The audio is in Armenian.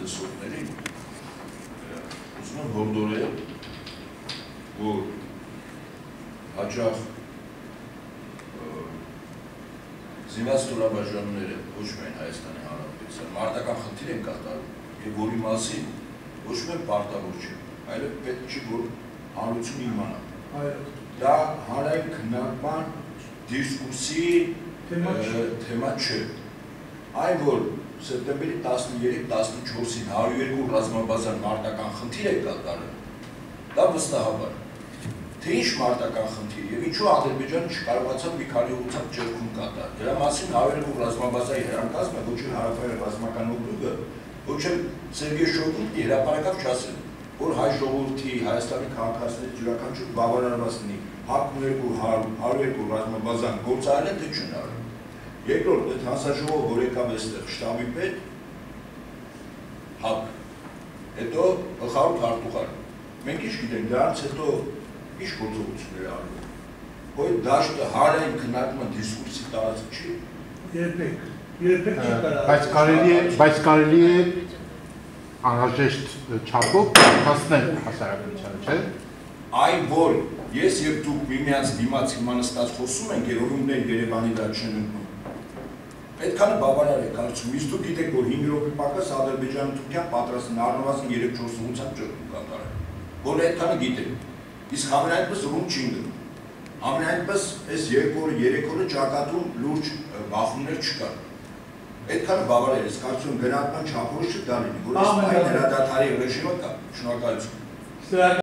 լսողներին ուզում եմ հորդորել, որ հաճախ զինված ստորաբաժանումները ոչ միայն Հայաստանի Հանրապետության մարտական խնդիր են կատարում եւ որի մասին ոչ միայն պարտավոր չէ, այլև պետք չի որ հանրությունը իմանա։ Դա հանրային քննարկման դիսկուրսի թեմա չէ։ Այն որ սեպտեմբերի 13-14-ին 102 ռազմաբազան մարտական խնդիր է կատարել, դա վստահաբար թե ինչ մարտական խնդիր եւ ինչու Ադրբեջանը չկարողացավ մի քանի ուղղությամբ ճեղքում կատարել։ Դրա մասին 102 ռազմաբազայի հրանկազմը ոչ էլ հարավային ռազմական օկրուգը, ոչ էլ Սերգեյ Շոյգուի հրապարակավ չասել, որ հայ ժողովրդի Հայաստանի քաղաքացիներից յուրաքանչյուր բավարարված լինի 102 ռազմաբազան գործարել թե չն արել։ Երկրորդ, այդ հանձնաժողովը, որ եկավ այստեղ շտաբի պետ, հապ, հետո գլխավոր քարտուղար։ Մենք ինչ գիտենք, դրանից հետո ինչ գործողություններ արվում։ Որ դաշտը հանրային քննարկման դիսկուրսի տարածք չի։ Երբեք չի կարող։ Բայց կարելի է անհրաժեշտ չափով հասնել հասարակությանը, չէ՞։ Այն որ ես եւ դուք միմյանց դիմաց հիմա նստած խոսում ենք, երևումներ Երևանի վրա չեն ընկնում։ Այդքանը բավարար է կարծում, իսկ դուք գիտեք, որ 5 րոպե պակաս Ադրբեջանը Թուրքիան պատրաստ են առնվազն 3-4 ուղղությամբ ճեղքում կատարել։ Որ այդքանը գիտեք։ Իսկ ամենայնպես ռում չի ընկնում։ Ամենայնպես այս 2 օրը, 3 օրը ճակատում լուրջ բախումներ չկան։ Այդքանը բավարար է, կարծում եմ գնահատման չափորոշ չի դա լինի, որ այս այն հրադադարի ռեժիմը կա։ Շնորհակալություն։